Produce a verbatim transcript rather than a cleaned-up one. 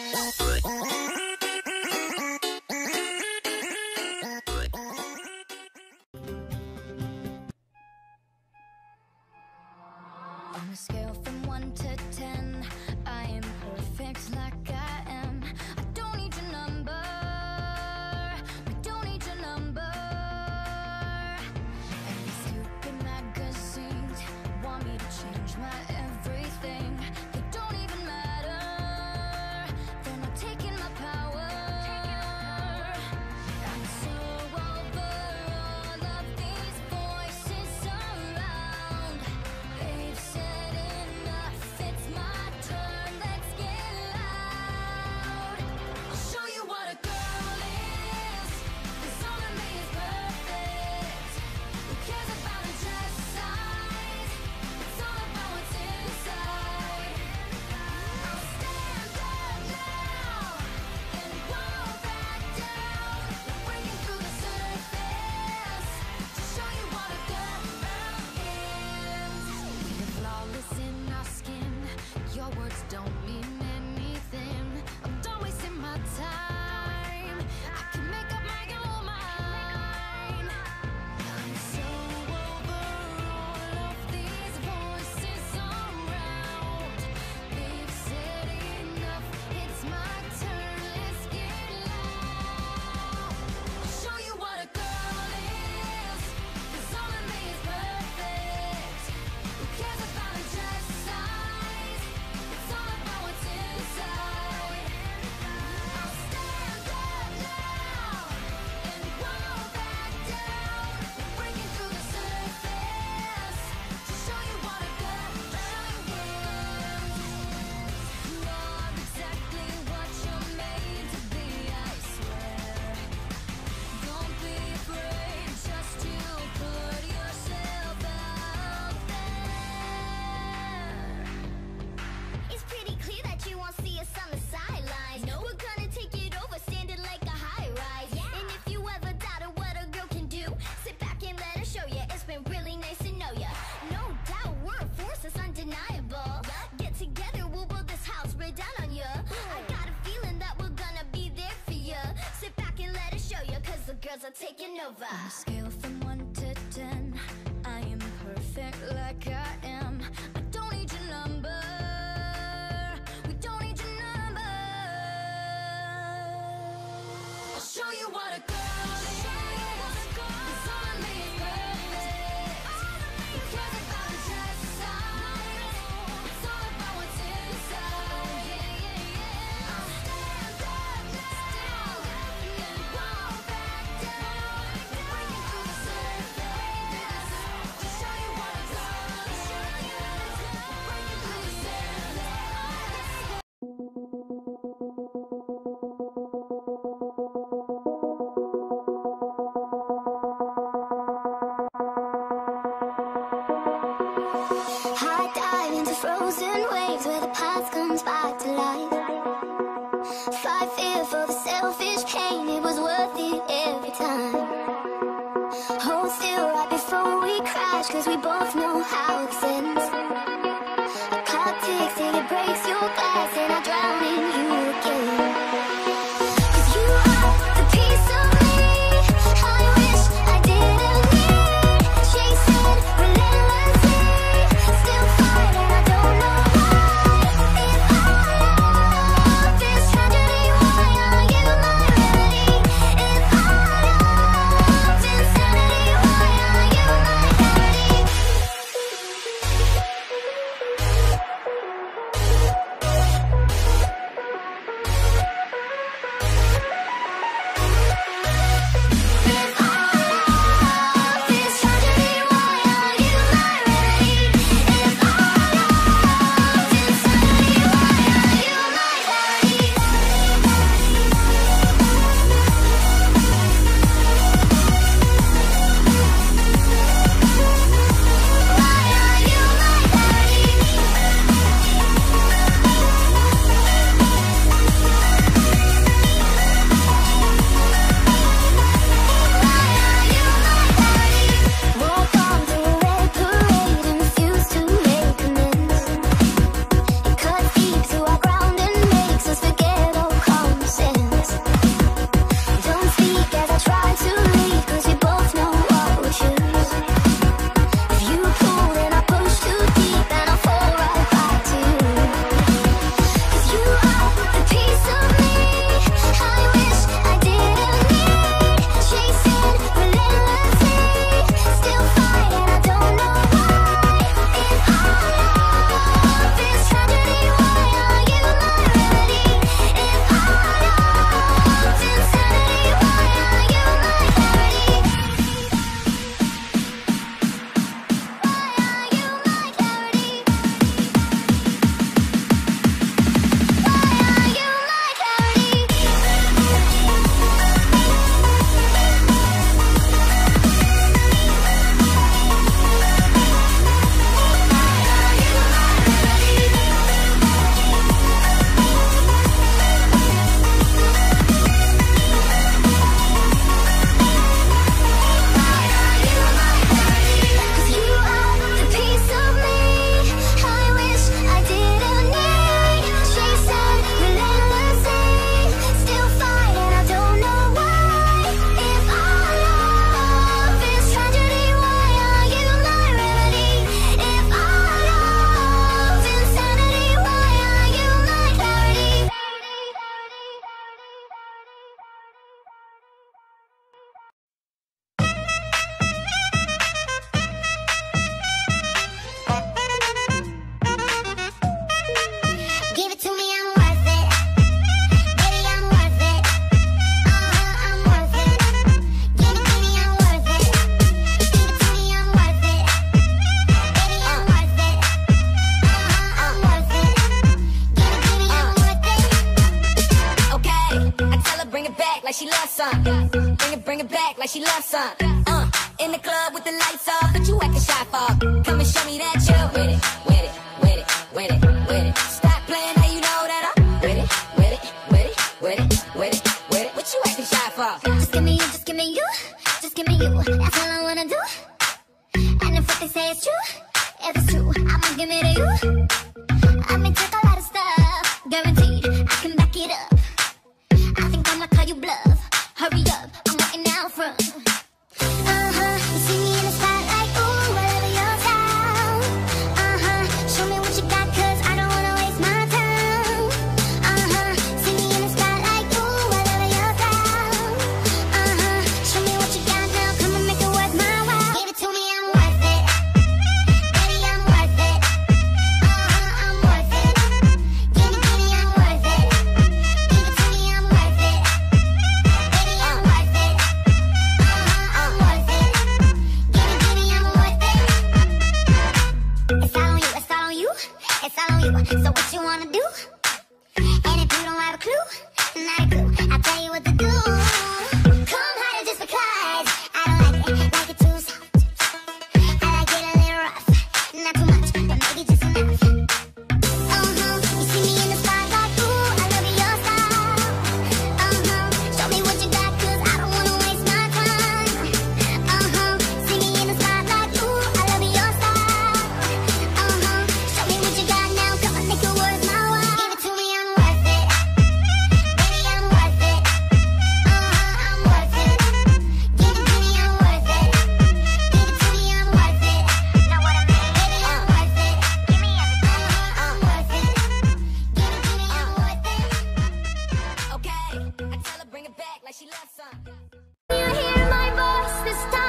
On a scale from one to ten, I am perfect like I am. I don't need your number. We don't need your number. And these stupid magazines want me to change my everything. They don't even matter. They're not taking my power. I'm so over all of these voices around. They've said enough, it's my turn, let's get loud. I'll show you what a girl is, 'cause all of me is perfect. Who cares about a dress size? It's all about what's inside. I'll stand up now and won't back down. We're breaking through the surface to show you what a girl is. We're flawless in our skin. Your words don't mean anything. I'm done wasting my time. I can make up my own mind. I'm so over all of these voices around. They've said enough, it's my turn, let's get loud. I'll show you what a girl is, 'cause all of me is perfect. Who cares about a dress size? It's all about what's inside. I'll stand up now and won't back down. We're breaking through the surface to show you what a girl is. You're exactly what you're made to be, I swear. Don't be afraid, just to put yourself out there. It's pretty clear that you won't see us on the sidelines. No, we're gonna take it over, standing like a high rise. And if you ever doubted what a girl can do, sit back and let her show ya. It's been really nice to know ya. No doubt, we're a force that's undeniable. Get together, we'll build this house right down on ya. I got a feeling that we're gonna be there for ya. Sit back and let us show ya, 'cause the girls are taking over. On a scale from one to ten, I am perfect like I am. I don't need your number. We don't need your number. I'll show you what a girl is, 'cause all of me is perfect. Who cares about a dress size? It's all about what's inside. I'll stand up now and won't back down. We're breaking through the surface to show you what a girl is. We're breaking through the surface. I dive into frozen waves where the past comes back to life. Fight fear for the selfish pain, it was worth it every time. Hold still right before we crash, 'cause we both know how this ends. A clock ticks till it breaks your glass, and I drown in you again. 'Cause you are the piece of me I wish I didn't need. Chasing relentlessly, still fighting, I don't know why. If I love this tragedy, why are you my remedy? If I love insanity, why are you my remedy? Give it to me, I'm worth it. Baby, I'm worth it. Uh-huh, I'm worth it. Give it to me, I'm worth it. Give it to me, I'm worth it. Baby, I'm worth it. Uh-huh, I'm worth it. Give it to me, I'm worth it. Okay, I tell her bring it back like she loves some. Bring it, bring it back like she loves some. Uh, in the club with the lights off, but you acting shy for. Come and show me that you're with it, with it, with it, with it, with it. Stop playing, now you know that I'm with it, with it, with it, with it, with it, with it. What you acting shy for? Just give me you, just give me you, just give me you. That's all I wanna do. And if what they say is true, if it's true, I'ma give it to you. I may take a lot of stuff, guaranteed I can back it up. I think I'ma call you bluff. Hurry up, I'm waiting out front. Uh-huh, you see me in the spotlight, ooh, whatever your style. Uh-huh, show me what you got, cause I don't wanna waste my time. Uh-huh, see me in the spotlight, ooh, whatever your style. Uh-huh, show me what you got now, come and make it worth my while. Give it to me, I'm worth it. Baby, I'm worth it. Uh-huh, I'm worth it. Give it to me, I'm worth it. Give it to me, I'm worth it. Baby, I'm worth it. Uh-huh, I'm worth it. Give it to me, I'm worth it. It's all on you, it's all on you, it's all on you. So what you wanna do? And if you don't have a clue, not a clue, I'll tell you what to do. Come harder just because I don't like it, like it too soft. I like it a little rough, not too much, but maybe just enough. Uh-huh, you see me in the spotlight, ooh, I love your style. Uh-huh, show me what you got, cause I don't wanna waste my time. Uh-huh, see me in the spotlight, ooh, I love your style. Uh-huh, show me what you got now, come on, make it worth my while. Give it to me, I'm worth it. Baby, I'm worth it. Uh-huh, I'm worth it. Give it to me, I'm worth it. Give it to me, I'm worth it. Know what I mean? Baby, I'm worth it. Give me everything. Uh-huh, I'm worth it. Give it to me, I'm worth it. Okay, I tell her bring it back like she loves some. You hear my voice this time.